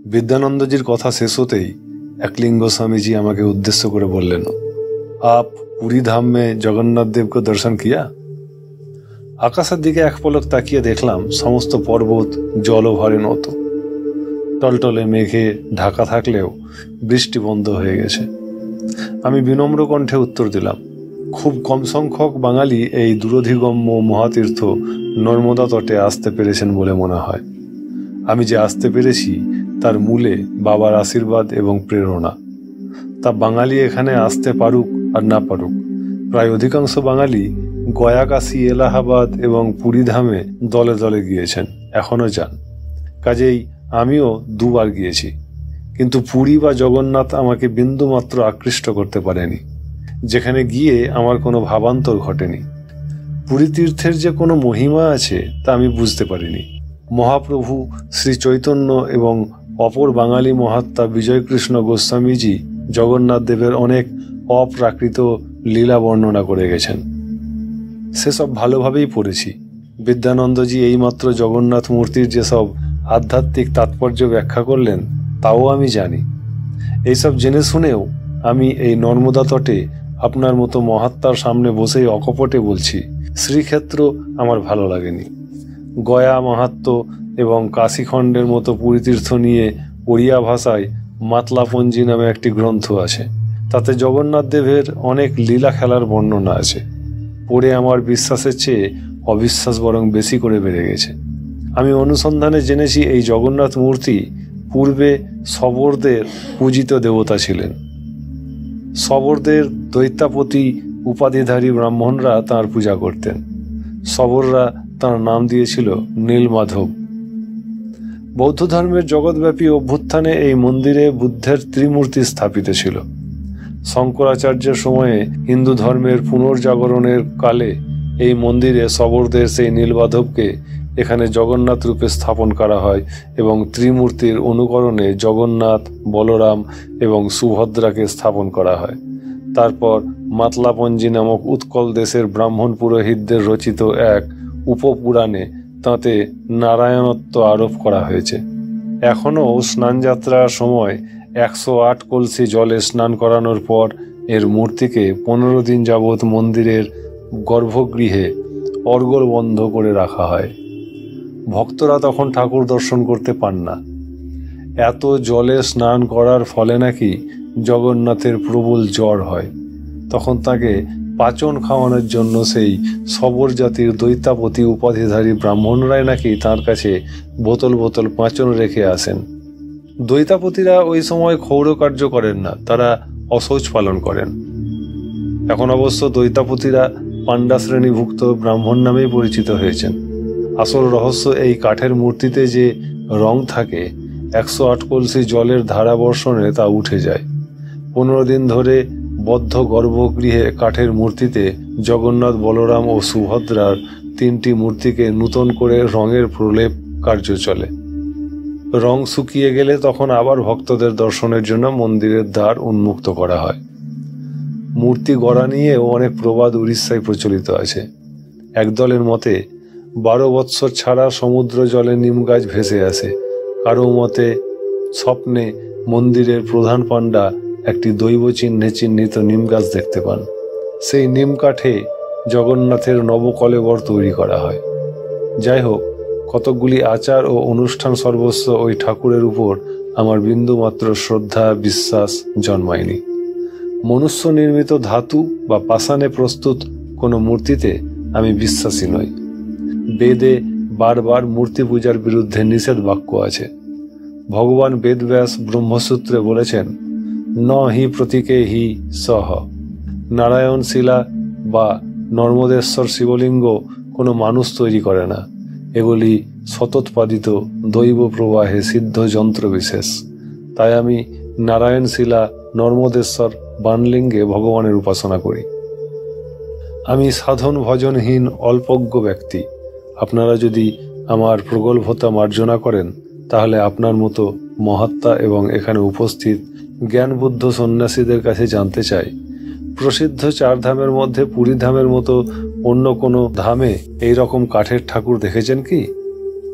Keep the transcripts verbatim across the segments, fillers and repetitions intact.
विद्यानंद जीर कथा शेष होते ही एकलिंग गोस्वामी जी आमाके उद्देश्य करे बोललेन, आप पुरी धाम में जगन्नाथ देव को दर्शन किया? आकाशेर दिके एक पलक ताकिये देखलाम समस्त पर्वत जलभरे নত। टलटले मेघे ढाका थाकलेও বৃষ্টি বন্ধ হয়ে গেছে। আমি বিনম্র কণ্ঠে উত্তর দিলাম, খুব কম সংখ্যক বাঙালি এই দূরধিগম্য মহাতীর্থ নর্মদা তটে আসতে পেরেছেন বলে মনে হয়। আমি যে আসতে পেরেছি তার মূলে বাবার আশীর্বাদ এবং প্রেরণা। তা বাঙালি এখানে আসতে পারুক আর না পারুক, প্রায় অধিকাংশ বাঙালি গয়া, কাশী, এলাহাবাদ এবং পুরী ধামে দলে দলে গিয়েছেন, এখনো যান। কাজেই আমিও দুবার গিয়েছি, কিন্তু পুরী বা জগন্নাথ আমাকে বিন্দুমাত্র আকৃষ্ট করতে পারেনি। যেখানে গিয়ে আমার কোনো ভাবান্তর ঘটেনি। পুরী তীর্থের যে কোনো মহিমা আছে তা আমি বুঝতে পারিনি। মহাপ্রভু শ্রী চৈতন্য এবং অপর বাঙালি মহাত্মা বিজয়কৃষ্ণ গোস্বামীজি জগন্নাথ দেবের অনেক অপ্রাকৃত লীলা বর্ণনা করে গেছেন। সেসব ভালোভাবেই পড়েছি। বিদ্যানন্দজি এইমাত্র জগন্নাথ মূর্তির যেসব আধ্যাত্মিক তাৎপর্য ব্যাখ্যা করলেন তাও আমি জানি। এইসব জেনে শুনেও আমি এই নর্মদা তটে আপনার মতো মহাত্মার সামনে বসেই অকপটে বলছি, শ্রীক্ষেত্র আমার ভালো লাগেনি। গয়া মাহাত্ম্য এবং কাশীখণ্ডের মতো পুরীতীর্থ নিয়ে ওড়িয়া ভাষায় মাতলাপঞ্জি নামে একটি গ্রন্থ আছে। তাতে জগন্নাথ দেবের অনেক লীলা খেলার বর্ণনা আছে। পড়ে আমার বিশ্বাসের চেয়ে অবিশ্বাস বরং বেশি করে বেড়ে গেছে। আমি অনুসন্ধানে জেনেছি এই জগন্নাথ মূর্তি পূর্বে শবরদের পূজিত দেবতা ছিলেন। শবরদের দৈত্যাপতি উপাধিধারী ব্রাহ্মণরা তাঁর পূজা করতেন। শবররা তাঁর নাম দিয়েছিল নীলমাধব। বৌদ্ধ ধর্মের জগৎব্যাপী অভ্যুত্থানে এই মন্দিরে বুদ্ধের ত্রিমূর্তি স্থাপিত ছিল। শঙ্করাচার্যের সময়ে হিন্দু ধর্মের পুনর্জাগরণের কালে এই মন্দিরে শবরদের সেই নীলমাধবকে এখানে জগন্নাথ রূপে স্থাপন করা হয় এবং ত্রিমূর্তির অনুকরণে জগন্নাথ, বলরাম এবং সুভদ্রাকে স্থাপন করা হয়। তারপর মাতলাপঞ্জি নামক উৎকল দেশের ব্রাহ্মণ পুরোহিতদের রচিত এক উপপুরাণে তাতে নারায়ণত্ব আরোপ করা হয়েছে। এখনও স্নানযাত্রার সময় একশো আট কলসি জলে স্নান করানোর পর এর মূর্তিকে পনেরো দিন যাবৎ মন্দিরের গর্ভগৃহে অর্গল বন্ধ করে রাখা হয়। ভক্তরা তখন ঠাকুর দর্শন করতে পান না। এত জলে স্নান করার ফলে নাকি জগন্নাথের প্রবল জ্বর হয়। তখন তাকে পাচন খাওয়ানোর জন্য সেই শবর জাতির দৈত্যাপতি উপাধিধারী ব্রাহ্মণরাই নাকি তার কাছে বোতল বোতল পাচন রেখে আসেন। দৈত্যাপতিরা ওই সময় ক্ষৌর কার্য করেন না, তারা অশৌচ পালন করেন। এখন অবশ্য দৈত্যাপতিরা পাণ্ডা শ্রেণীভুক্ত ব্রাহ্মণ নামেই পরিচিত হয়েছেন। আসল রহস্য এই কাঠের মূর্তিতে যে রং থাকে, একশো আট কলসি জলের ধারা বর্ষণে তা উঠে যায়। পনেরো দিন ধরে বদ্ধ গর্ভগৃহে কাঠের মূর্তিতে জগন্নাথ, বলরাম ও সুভদ্রার তিনটি মূর্তিকে নূতন করে রঙের প্রলেপ কার্য চলে। রং শুকিয়ে গেলে তখন আবার ভক্তদের দর্শনের জন্য মন্দিরের দ্বার উন্মুক্ত করা হয়। মূর্তি গড়া নিয়েও অনেক প্রবাদ উড়িষ্যায় প্রচলিত আছে। একদলের মতে বারো বৎসর ছাড়া সমুদ্র জলে নিম গাছ ভেসে আসে। কারো মতে স্বপ্নে মন্দিরের প্রধান পাণ্ডা একটি দৈব চিহ্নে চিহ্নিত নিম গাছ দেখতে পান। সেই নিম কাঠে জগন্নাথের নবকলেবর তৈরি করা হয়। যাই হোক, কতকগুলি আচার ও অনুষ্ঠান সর্বস্ব ওই ঠাকুরের উপর আমার বিন্দুমাত্র শ্রদ্ধা বিশ্বাস জন্মায়নি। মনুষ্য নির্মিত ধাতু বা পাষাণে প্রস্তুত কোনো মূর্তিতে আমি বিশ্বাসী নই। বেদে বারবার মূর্তি পূজার বিরুদ্ধে নিষেধ বাক্য আছে। ভগবান বেদব্যাস ব্রহ্মসূত্রে বলেছেন, ন হি প্রতীকে হি সহ। নারায়ণ শিলা বা নর্মদেশ্বর শিবলিঙ্গ কোনো মানুষ তৈরি করে না। এগুলি শতোৎপাদিত দৈব প্রবাহে সিদ্ধ যন্ত্র বিশেষ। তাই আমি নারায়ণ শিলা, নর্মদেশ্বর বানলিঙ্গে ভগবানের উপাসনা করি। আমি সাধন ভজনহীন অল্পজ্ঞ ব্যক্তি। আপনারা যদি আমার প্রগল্ভতা মার্জনা করেন তাহলে আপনার মতো মহাত্মা এবং এখানে উপস্থিত জ্ঞানবুদ্ধ সন্ন্যাসীদের কাছে জানতে চাই, প্রসিদ্ধ চার ধামের মধ্যে পুরী ধামের মতো অন্য কোনো ধামে এই রকম কাঠের ঠাকুর দেখেছেন কি?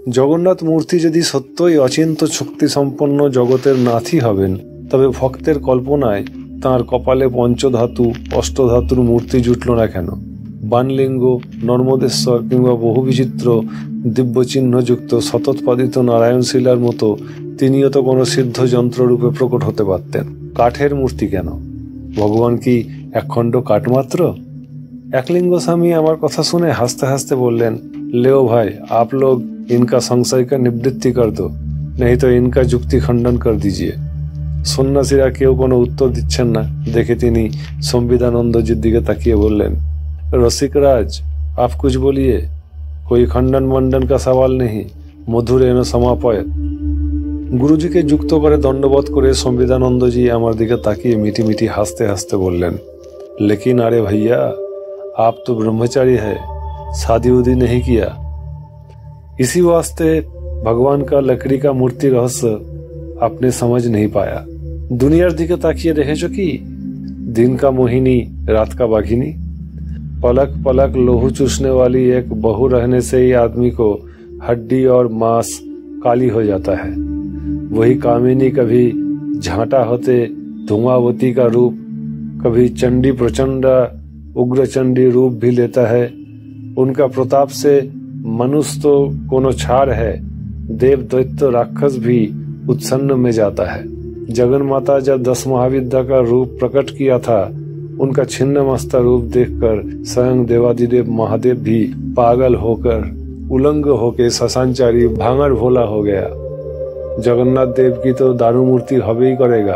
জগন্নাথ মূর্তি যদি সত্যই অচিন্ত শক্তি সম্পন্ন জগতের নাথই হবেন, তবে ভক্তের কল্পনায় তাঁর কপালে পঞ্চধাতু অষ্টধাতুর মূর্তি জুটল না কেন? বানলিঙ্গ, নর্মদেশ্বর কিংবা বহু বিচিত্র দিব্যচিহ্নযুক্ত শতৎপাদিত নারায়ণ শিলার মতো তিনিও তো কোনো সিদ্ধ যন্ত্ররূপে প্রকট হতে পারতেন। কাঠের মূর্তি কেন? ভগবান কি একখণ্ড কাঠ মাত্র? একলিঙ্গ স্বামী আমার কথা শুনে হাসতে হাসতে বললেন, लेओ भाई, आप लोग इनका संशय का निवृत्ति कर दो, नहीं तो इनका जुक्ति खंडन कर दीजिए। সন্ন্যাসীরা কেউ কোনো উত্তর দিচ্ছেন না দেখে তিনি संविदानंदजीর দিকে তাকিয়ে বললেন, रसिकराज, आप कुछ बोलिए, कोई खंडन मंडन का सवाल नहीं, मधुर एन समापयत। गुरुजीকে যুক্ত করে দণ্ডবোধ করে संविदानंदजी আমার দিকে তাকিয়ে মিটি মিটি হাসতে হাসতে বললেন, लेकिन अरे भैया, आप तो ब्रह्मचारी है, शादी उदी नहीं किया। इसी वास्ते भगवान का लकड़ी का मूर्ति रहस्य आपने समझ नहीं पाया। दुनियार दिके ताकिए देखेছো কি? दिन का मोहिनी, रात का बाघिनी। पलक पलक लोहू चूसने वाली एक बहू रहने से ही आदमी को हड्डी और मांस काली हो जाता है। वही कामिनी कभी झांटा होते धुआंवती का रूप, कभी चंडी प्रचंड उग्र चंडी रूप भी लेता है। उनका प्रताप से मनुष्य तो कोनो छाड़ है, देव दैत्य राक्षस भी उत्सन्न में जाता है। जगन माता जब दस महाविद्या का रूप प्रकट किया था, उनका छिन्न मस्ता रूप देखकर स्वयं देवादिदेव महादेव भी पागल होकर उलंग होकर शशांचारी भांगर भोला हो गया। जगन्नाथ देव की तो दारू मूर्ति हवे ही करेगा।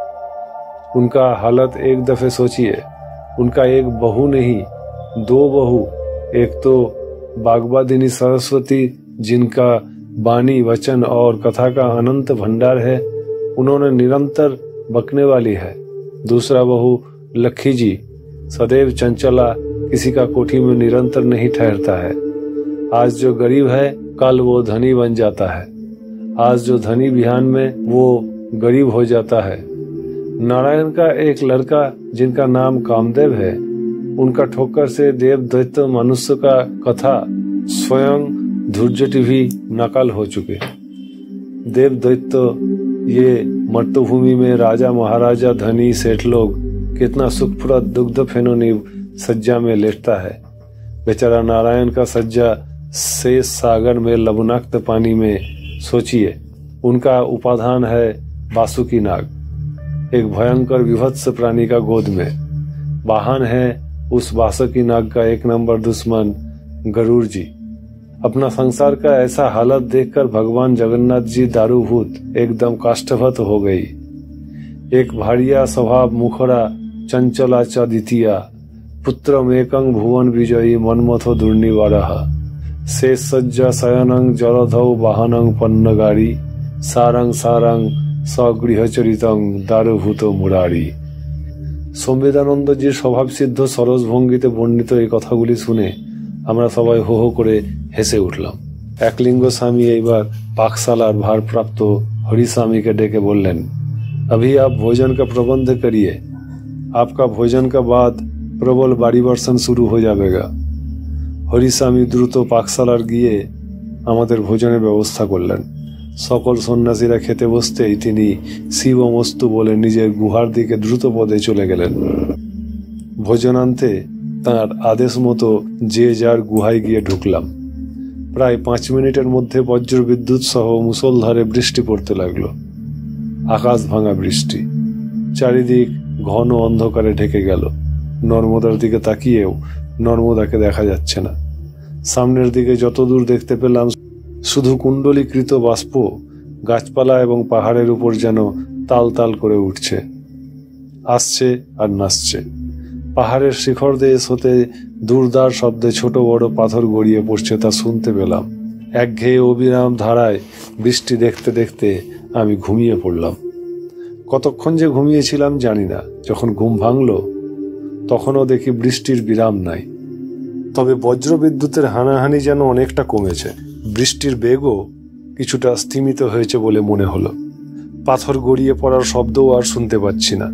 उनका हालत एक दफे सोचिए, उनका एक बहू नहीं, दो बहू। एक तो बागबादिनी सरस्वती, जिनका वाणी वचन और कथा का अनंत भंडार है, उन्होंने निरंतर बकने वाली है। दूसरा बहू लक्खी जी, सदैव चंचला, किसी का कोठी में निरंतर नहीं ठहरता है। आज जो गरीब है, कल वो धनी बन जाता है। आज जो धनी बिहान में वो गरीब हो जाता है। नारायण का एक लड़का, जिनका नाम कामदेव है, उनका ठोकर से देव दैत्य मनुष्य का कथा स्वयं धुर्जटी भी नकल हो चुके। देव दैत्य ये मर्तभूमि में राजा महाराजा धनी सेठ लोग कितना सुखप्रद दुग्ध फेनोनी सज्जा में लेटता है। बेचारा नारायण का सज्जा शेष सागर में लवणाक्त पानी में। सोचिए, उनका उपाधान है बासुकी नाग, एक भयंकर विभत्स प्राणी का गोद में। वाहन है उस बासुकी नाग का एक नंबर दुश्मन गरुड़ जी। अपना संसार का ऐसा हालत देखकर भगवान जगन्नाथ जी दारूभूत एकदम काष्ठभत हो गई। एक भारिया स्वभाव मुखरा चंचला च द्वितीया, पुत्र मेकं भुवन विजयी मनमथो दुर्निवारः। शेष सज्जा शयनं जलधौ वाहनं पन्नगारी, सारंग सारंग सगृहचरितं दारूभूत मुरारी। संविदानंदजीর স্বভাব সিদ্ধ সরস ভঙ্গিতে বর্ণিত এই কথাগুলি শুনে আমরা সবাই হো হো করে হেসে উঠলাম। একলিঙ্গ স্বামী এইবার পাকশালার ভারপ্রাপ্ত হরিস্বামীকে ডেকে বললেন, अभी आप भोजन का प्रबंध करिए, आपका भोजन का बाद प्रबल बाड़ी बर्षण शुरू हो जाएगा। হরিস্বামী দ্রুত পাকশালার গিয়ে আমাদের ভোজনের ব্যবস্থা করলেন। সকল সন্ন্যাসীরা খেতে বসতেই তিনি শিবমস্তু বলে নিজের গুহার দিকে দ্রুত পদে চলে গেলেন। ভোজনান্তে তাঁর আদেশ মতো যে যার গুহায় গিয়ে ঢুকলাম। প্রায় পাঁচ মিনিটের মধ্যে বজ্র বিদ্যুৎ সহ মুষলধারে বৃষ্টি পড়তে লাগলো। আকাশ ভাঙা বৃষ্টি, চারিদিক ঘন অন্ধকারে ঢেকে গেল। নর্মদার দিকে তাকিয়েও নর্মদাকে দেখা যাচ্ছে না। সামনের দিকে যতদূর দেখতে পেলাম শুধু কুণ্ডলীকৃত বাষ্প গাছপালা এবং পাহাড়ের উপর যেন তাল তাল করে উঠছে, আসছে আর নাচছে। পাহাড়ের শিখর দেশ হতে দুর্দার শব্দে ছোট বড় পাথর গড়িয়ে পড়ছে, তা শুনতে পেলাম। একঘেয়ে অবিরাম ধারায় বৃষ্টি দেখতে দেখতে আমি ঘুমিয়ে পড়লাম। কতক্ষণ যে ঘুমিয়েছিলাম জানি না। যখন ঘুম ভাঙল তখনও দেখি বৃষ্টির বিরাম নাই। তবে বজ্র বিদ্যুতের হানাহানি যেন অনেকটা কমেছে। বৃষ্টির বেগও কিছুটা স্থিমিত হয়েছে বলে মনে হলো। পাথর গড়িয়ে পড়ার শব্দও আর শুনতে পাচ্ছি না।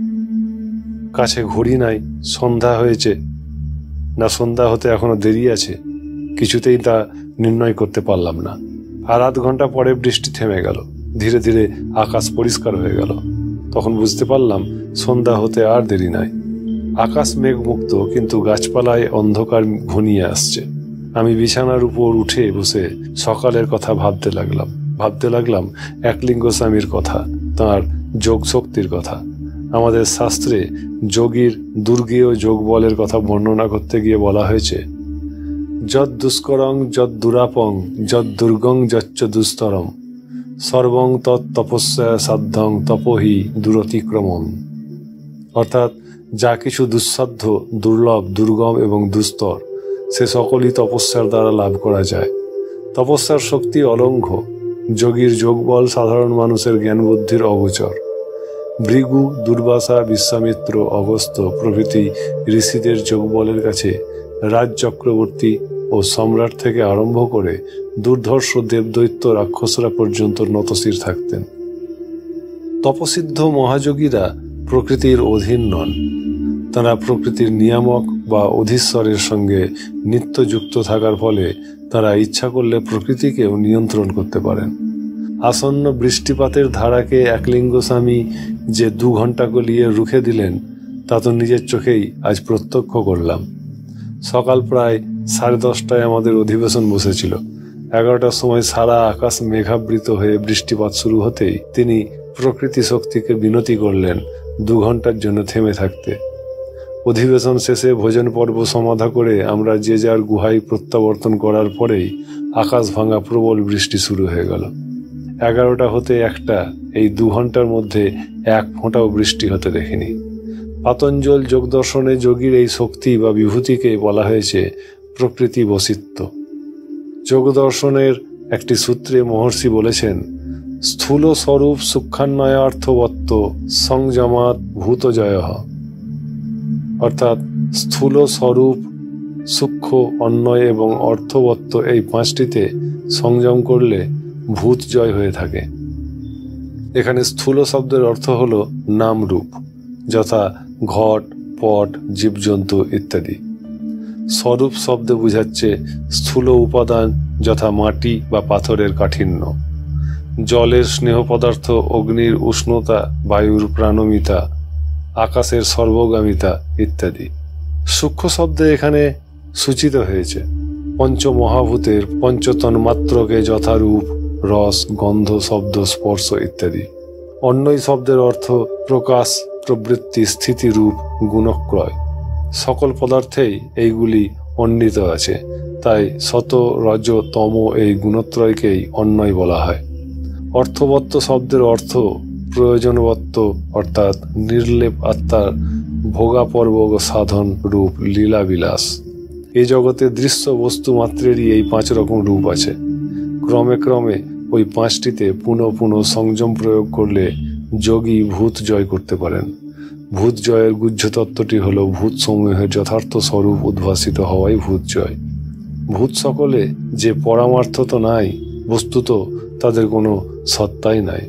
কাছে ঘড়ি নাই। সন্ধ্যা হয়েছে না সন্ধ্যা হতে এখনো দেরি আছে, কিছুতেই তা নির্ণয় করতে পারলাম না। আর আধ ঘন্টা পরে বৃষ্টি থেমে গেল। ধীরে ধীরে আকাশ পরিষ্কার হয়ে গেল। তখন বুঝতে পারলাম সন্ধ্যা হতে আর দেরি নাই। আকাশ মেঘমুক্ত, কিন্তু গাছপালায় অন্ধকার ঘনিয়ে আসছে। আমি বিছানার উপর উঠে বসে সকালের কথা ভাবতে লাগলাম ভাবতে লাগলাম একলিঙ্গ স্বামীর কথা, তাঁর যোগ শক্তির কথা। আমাদের শাস্ত্রে যোগীর দুর্গেয় যোগ বলের কথা বর্ণনা করতে গিয়ে বলা হয়েছে, যদ দুষ্করং যদ দুরাপং যদ দুর্গং যচ্চ দুস্তরম সর্বং তৎ তপস্যা সাধ্যং তপহি দূরতিক্রমণ। অর্থাৎ যা কিছু দুঃসাধ্য, দুর্লভ, দুর্গম এবং দুস্তর, সে সকলই তপস্যার দ্বারা লাভ করা যায়। তপস্যার শক্তি অলঙ্ঘ। যোগীর যোগবল সাধারণ মানুষের জ্ঞান বুদ্ধির অগোচর। ভৃগু, দুর্বাসা, বিশ্বামিত্র, অগস্ত্য প্রভৃতি ঋষিদের যোগবলের কাছে রাজ চক্রবর্তী ও সম্রাট থেকে আরম্ভ করে দুর্ধর্ষ দেবদৈত্য রাক্ষসরা পর্যন্ত নতশির থাকতেন। তপসিদ্ধ মহাযোগীরা প্রকৃতির অধীন নন। তারা প্রকৃতির নিয়ামক বা অধীশ্বরের সঙ্গে নিত্য যুক্ত থাকার ফলে তারা ইচ্ছা করলে প্রকৃতিকেও নিয়ন্ত্রণ করতে পারেন। আসন্ন বৃষ্টিপাতের ধারাকে একলিঙ্গ স্বামী যে দু ঘন্টা গলিয়ে রুখে দিলেন, তা তো নিজের চোখেই আজ প্রত্যক্ষ করলাম। সকাল প্রায় সাড়ে দশটায় আমাদের অধিবেশন বসেছিল। এগারোটার সময় সারা আকাশ মেঘাবৃত হয়ে বৃষ্টিপাত শুরু হতেই তিনি প্রকৃতি শক্তিকে বিনতি করলেন দু ঘন্টার জন্য থেমে থাকতে। অধিবেশন শেষে ভোজন পর্ব সমাধা করে আমরা যে যার গুহায় প্রত্যাবর্তন করার পরেই আকাশ ভাঙা প্রবল বৃষ্টি শুরু হয়ে গেল। এগারোটা হতে একটা, এই দু ঘন্টার মধ্যে এক ফোঁটাও বৃষ্টি হতে দেখিনি। পাতঞ্জল যোগদর্শনে যোগীর এই শক্তি বা বিভূতিকে বলা হয়েছে প্রকৃতি বশিত্ব। যোগদর্শনের একটি সূত্রে মহর্ষি বলেছেন, স্থূল স্বরূপ সূক্ষ্মান্বয়ার্থবত্ত সংযমাত ভূতজয়। অর্থাৎ স্থূল স্বরূপ, সূক্ষ্ম, অন্বয় এবং অর্থবত্ত এই পাঁচটিতে সংযম করলে ভূত জয় হয়ে থাকে। এখানে স্থূল শব্দের অর্থ হল নাম রূপ, যথা ঘট, পট, জীবজন্তু ইত্যাদি। স্বরূপ শব্দে বোঝাচ্ছে স্থূল উপাদান, যথা মাটি বা পাথরের কাঠিন্য, জলের স্নেহ পদার্থ, অগ্নির উষ্ণতা, বায়ুর প্রাণমিতা, আকাশের সর্বগামিতা ইত্যাদি। সূক্ষ্ম শব্দে এখানে সূচিত হয়েছে পঞ্চমহাভূতের পঞ্চতন্মাত্রকে, যথারূপ, রস, গন্ধ, শব্দ, স্পর্শ ইত্যাদি। অন্যই শব্দের অর্থ প্রকাশ, প্রবৃত্তি, স্থিতি, রূপ, গুণক্রয়। সকল পদার্থেই এইগুলি অন্বিত আছে, তাই সত, রজ, তম এই গুণত্রয়কেই অন্বয় বলা হয়। অর্থবত্ত শব্দের অর্থ প্রয়োজনবত্ত, অর্থাৎ নির্লেপ আত্মার ভোগাপর্ব সাধন রূপ লীলাবিলাস। এই জগতে দৃশ্য বস্তু মাত্রেরই এই পাঁচ রকম রূপ আছে। ক্রমে ক্রমে ওই পাঁচটিতে পুনঃ পুনঃ সংযম প্রয়োগ করলে যোগী ভূত জয় করতে পারেন। ভূত জয়ের গুহ্য তত্ত্বটি হল ভূত সমূহের যথার্থ স্বরূপ উদ্ভাসিত হওয়াই ভূত জয়। ভূত সকলে যে পরামার্থ তো নাই, বস্তুত তাদের কোনো সত্তাই নাই।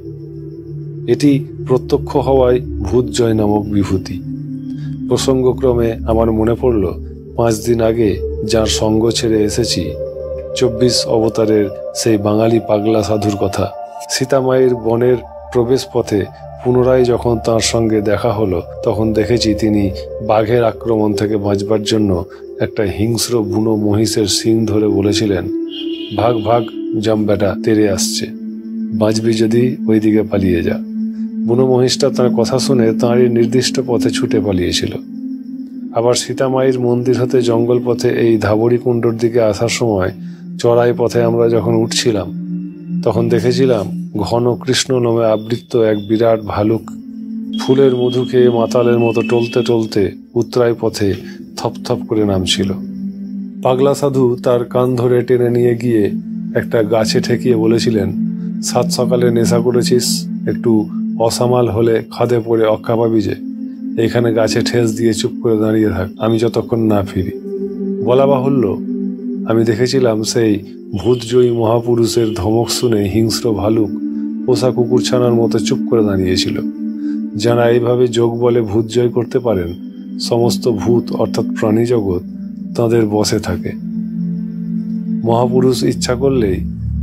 এটি প্রত্যক্ষ হওয়ায় ভূত জয় নামক বিভূতি। প্রসঙ্গক্রমে আমার মনে পড়ল পাঁচ দিন আগে যার সঙ্গ ছেড়ে এসেছি, চব্বিশ অবতারের সেই বাঙালি পাগলা সাধুর কথা। সীতামায়ের বনের প্রবেশ পথে পুনরায় যখন তার সঙ্গে দেখা হলো, তখন দেখেছি তিনি বাঘের আক্রমণ থেকে বাঁচবার জন্য একটা হিংস্র বুনো মহিষের শিং ধরে বলেছিলেন, ভাগ ভাগ জম বেটা, তেরে আসছে, বাঁচবি যদি ওইদিকে পালিয়ে যা। বুনো মহিষটা তার কথা শুনে তাঁরই নির্দিষ্ট পথে ছুটে পালিয়েছিল। আবার সীতামায়ের মন্দির হতে জঙ্গল পথে এই ধাবরী কুণ্ডর দিকে আসার সময় চড়াই পথে আমরা যখন উঠছিলাম, তখন দেখেছিলাম ঘন কৃষ্ণ নামে আবৃত্ত এক বিরাট ভালুক ফুলের মধু খেয়ে মাতালের মতো টলতে টলতে উত্তরায় পথে থপথপ করে নামছিল। পাগলা সাধু তার কান ধরে টেনে নিয়ে গিয়ে একটা গাছে ঠেকিয়ে বলেছিলেন, সাত সকালে নেশা করেছিস, একটু অসামাল হলে খাদে পড়ে অক্কা পাবি যে, এখানে গাছে ঠেস দিয়ে চুপ করে দাঁড়িয়ে থাক, আমি যতক্ষণ না ফিরি। বলা বাহুল্য, আমি দেখেছিলাম সেই ভূতজয়ী মহাপুরুষের ধমক শুনে হিংস্র ভালুক পোষা কুকুরছানার মতো চুপ করে দাঁড়িয়েছিল। যারা এইভাবে যোগ বলে ভূত জয় করতে পারেন, সমস্ত ভূত অর্থাৎ প্রাণী জগৎ তাঁদের বশে থাকে। মহাপুরুষ ইচ্ছা করলেই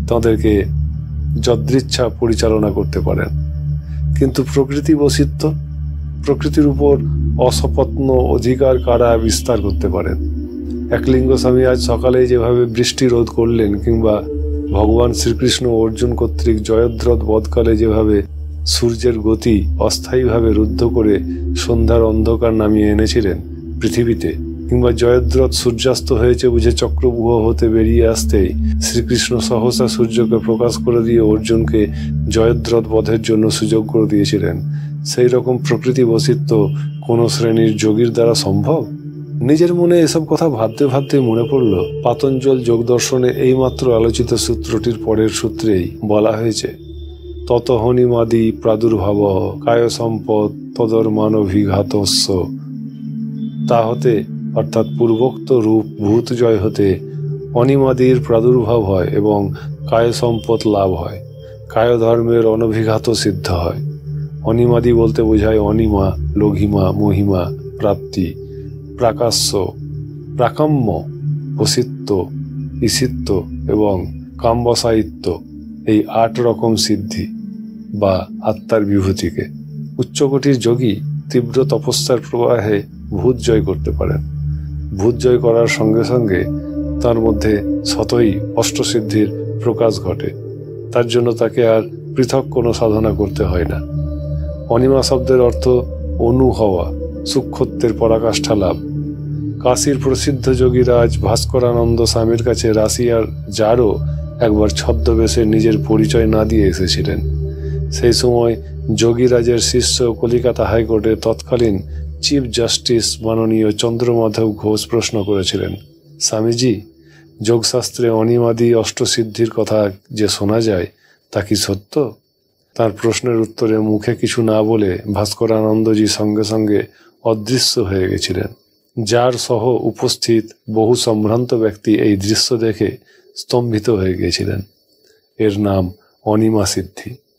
তাদেরকে যদৃচ্ছা পরিচালনা করতে পারেন। কিন্তু প্রকৃতি বশিত্ব, প্রকৃতির উপর অসপত্ন অধিকার কারা বিস্তার করতে পারেন। একলিঙ্গ স্বামী আজ সকালে যেভাবে বৃষ্টি রোধ করলেন, কিংবা ভগবান শ্রীকৃষ্ণ অর্জুন কর্তৃক জয়দ্রথ বধকালে যেভাবে সূর্যের গতি অস্থায়ীভাবে রুদ্ধ করে সন্ধ্যার অন্ধকার নামিয়ে এনেছিলেন পৃথিবীতে, কিংবা জয়দ্রথ সূর্যাস্ত হয়েছে বুঝে চক্রব্যূহ হতে বেরিয়ে আসতেই শ্রীকৃষ্ণ সহসা সূর্যকে প্রকাশ করে দিয়ে অর্জুনকে জয়দ্রথ বধের জন্য সুযোগ করে দিয়েছিলেন, সেই রকম প্রকৃতি বশিত্ব কোন শ্রেণীর যোগীর দ্বারা সম্ভব? নিজের মনে এসব কথা ভাবতে ভাবতে মনে পড়ল পাতঞ্জল যোগ দর্শনে এইমাত্র আলোচিত সূত্রটির পরের সূত্রেই বলা হয়েছে, ততহনিমাদি প্রাদুর্ভাব কায় সম্পদ তদর্মানভিঘাতস্য। তা হতে অর্থাৎ পূর্বোক্ত রূপ ভূত জয় হতে অনিমাদির প্রাদুর্ভাব হয় এবং কায় সম্পদ লাভ হয়, কায় ধর্মের অনভিঘাত সিদ্ধ হয়। অনিমাদি বলতে বোঝায় অনিমা, লঘিমা, মহিমা, প্রাপ্তি, প্রাকাশ্য, প্রাকাম্য, বসিত্ব, ঈশিত্ব এবং কাম্বসায়িত্ব, এই আট রকম সিদ্ধি বা আত্মার বিভূতিকে। উচ্চকোটির যোগী তীব্র তপস্যার প্রবাহে ভূত জয় করতে পারেন। ভূত জয় করার সঙ্গে সঙ্গে তার মধ্যে স্বতই অষ্টসিদ্ধির প্রকাশ ঘটে। তার জন্য তাকে আর পৃথক কোনো সাধনা করতে হয় না। অনিমা শব্দের অর্থ অনু হওয়া, সূক্ষ্মত্বের পরাকাষ্ঠা লাভ। কাশীর প্রসিদ্ধ যোগীরাজ ভাস্করানন্দ স্বামীর কাছে রাশিয়ার জারও একবার ছদ্মবেশে নিজের পরিচয় না দিয়ে এসেছিলেন। সেই সময় যোগীরাজের শিষ্য কলিকাতা হাইকোর্টে তৎকালীন চিফ জাস্টিস মাননীয় চন্দ্রমাধব ঘোষ প্রশ্ন করেছিলেন, স্বামীজি, যোগশাস্ত্রে অনিমাদি অষ্টসিদ্ধির কথা যে শোনা যায় তা কি সত্য? তার প্রশ্নের উত্তরে মুখে কিছু না বলে ভাস্করানন্দজি সঙ্গে সঙ্গে অদৃশ্য হয়ে গেছিলেন। যার সহ উপস্থিত বহু সম্ভ্রান্ত ব্যক্তি এই দৃশ্য দেখে স্তম্ভিত হয়ে গিয়েছিলেন। এর নাম অনিমা সিদ্ধি।